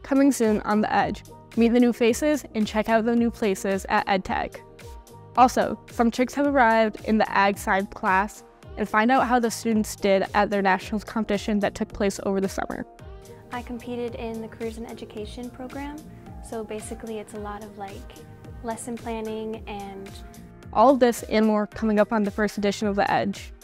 Coming soon on The Edge. Meet the new faces and check out the new places at EdTech. Also, some chicks have arrived in the Ag Science class, and find out how the students did at their nationals competition that took place over the summer. I competed in the Careers in Education program, so basically it's a lot of lesson planning and all of this and more coming up on the first edition of The Edge.